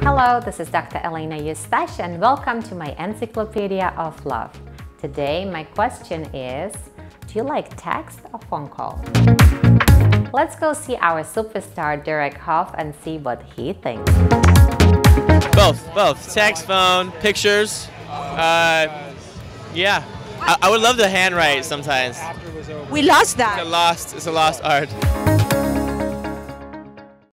Hello, this is Dr. Elena Eustache and welcome to my Encyclopedia of Love. Today my question is, do you like text or phone call? Let's go see our superstar Derek Hough and see what he thinks. Both. Text, phone, pictures. Yeah. I would love to handwrite sometimes. We lost that. It's a lost art.